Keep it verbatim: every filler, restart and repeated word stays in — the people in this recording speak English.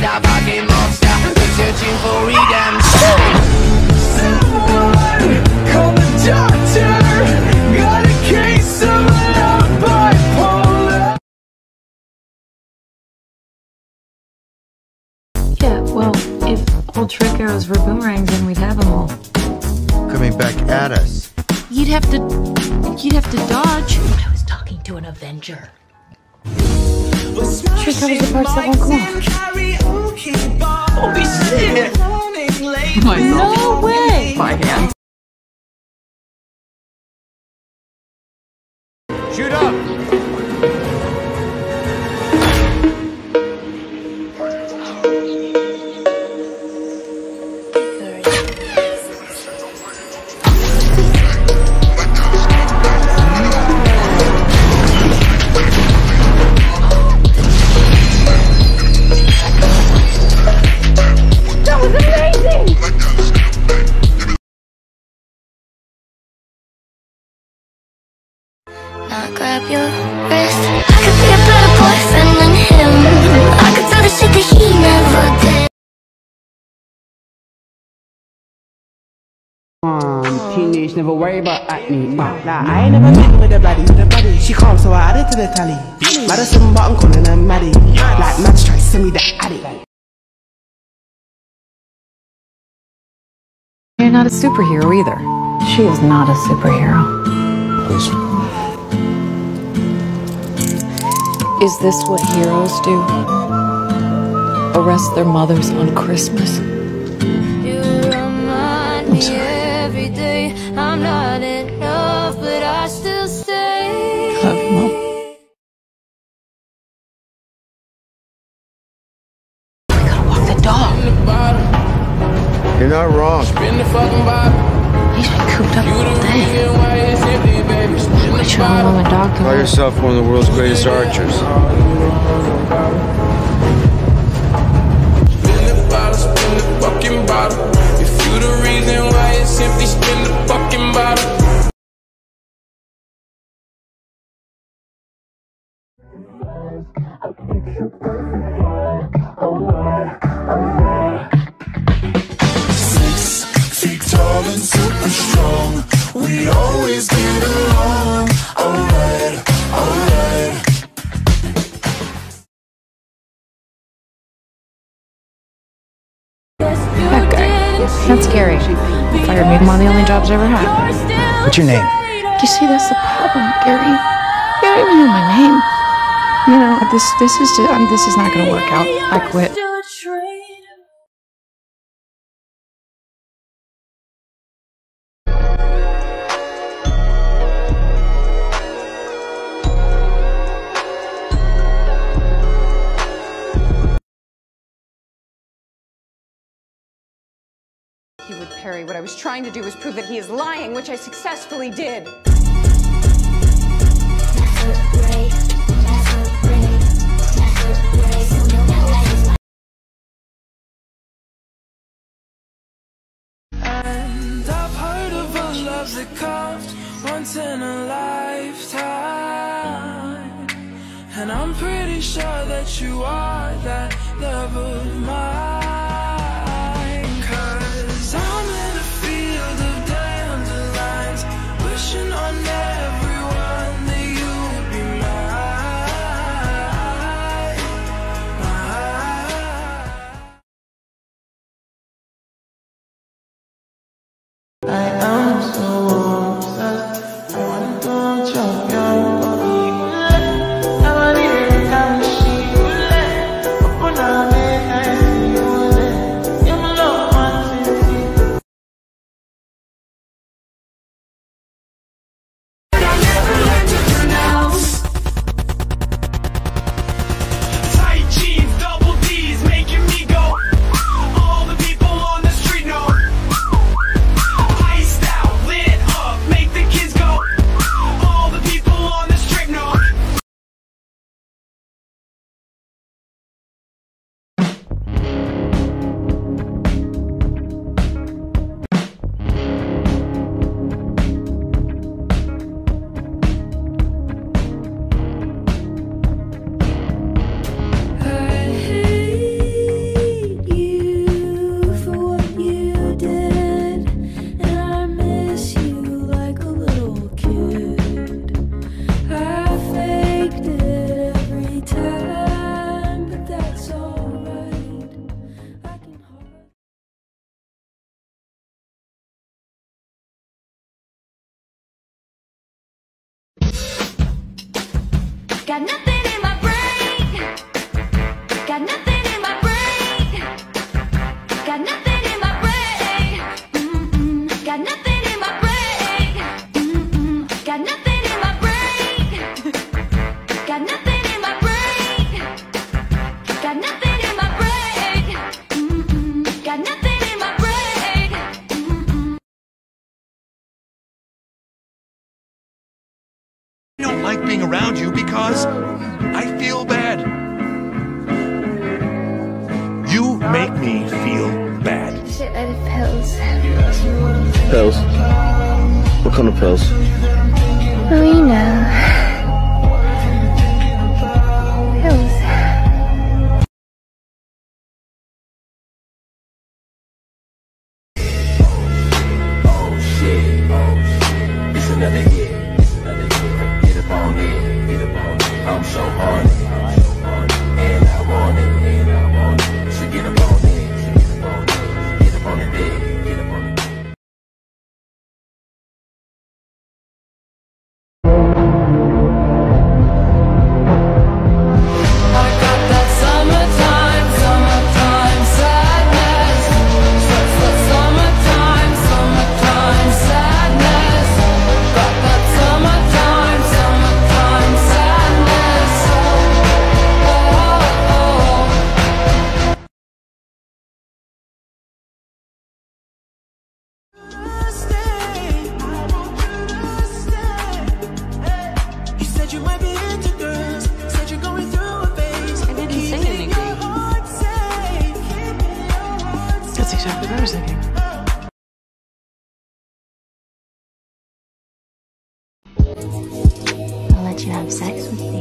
a fucking monster, we're searching for redemption. Someone call the doctor, got a case of love bipolar. Yeah, well, if old trick arrows were boomerangs, then we'd have them all. Coming back at us. You'd have to... you'd have to dodge. I was talking to an Avenger. Trick covers the parts that won't come off. Holy shit! No way! My hand. Shoot up! I'll grab your wrist. I could be a better boyfriend than him. I could do the shit that he never did. Um, teenage never worry about acne. Nah, I ain't never been with a baddie, with a baddie. She calm, so I added to the tally. Madison, but I'm calling her Maddie. Like Mads try to send me the addy. You're not a superhero either. She is not a superhero. Is this what heroes do? Arrest their mothers on Christmas? I'm sorry. Every day I'm not enough, but I still stay. I love you, Mom. We gotta walk the dog. You're not wrong. He's been cooped up all day. Which one will my dog come Call out? yourself one of the world's greatest archers. Spin the bottle, spin the fucking bottle. If you the reason why, it's simply spin the fucking bottle. Six feet tall and super strong, we always get along. Alright, alright. That guy. That's Gary. He fired me. One of the only jobs I ever had. What's your name? You see, that's the problem, Gary. You don't even know my name. You know, this this is just, um, this is not going to work out. I quit. He would parry. What I was trying to do was prove that he is lying, which I successfully did. And I've heard of a love that comes once in a lifetime, and I'm pretty sure that you are that love of mine. Cause I'm in a field of dandelions, wishing on everyone that you'd be mine, mine. I am so obsessed, I wanna go jump your body. I wanna hear it, I'm she, open up, I see Got nothing in my brain. Got nothing in my brain. Got nothing in my brain. Mm-mm. Got nothing in my brain. Mm-mm. Got nothing in my brain. Got nothing in my brain. Got nothing in my brain. Mm-mm. Got nothing in my brain. Mm-mm. I don't like being around you because I feel bad. You make me feel bad. Shitload of pills. Pills? What kind of pills? Oh, you know. Pills. Oh shit, oh shit. It's another hit. It's another hit. Get up on it. Get up on it. I'm so horny. And I want it. And I want it. So get up on it. Get up on it. Get up on it. Bed. Get up on it. I got that summertime, summertime sadness. That's that summertime, summertime sadness. Got that summertime, summertime sadness. Oh, oh, oh. You said you might be into girls. Said you're going through a phase. I didn't say anything. That's exactly what I was thinking. I'll let you have sex with me.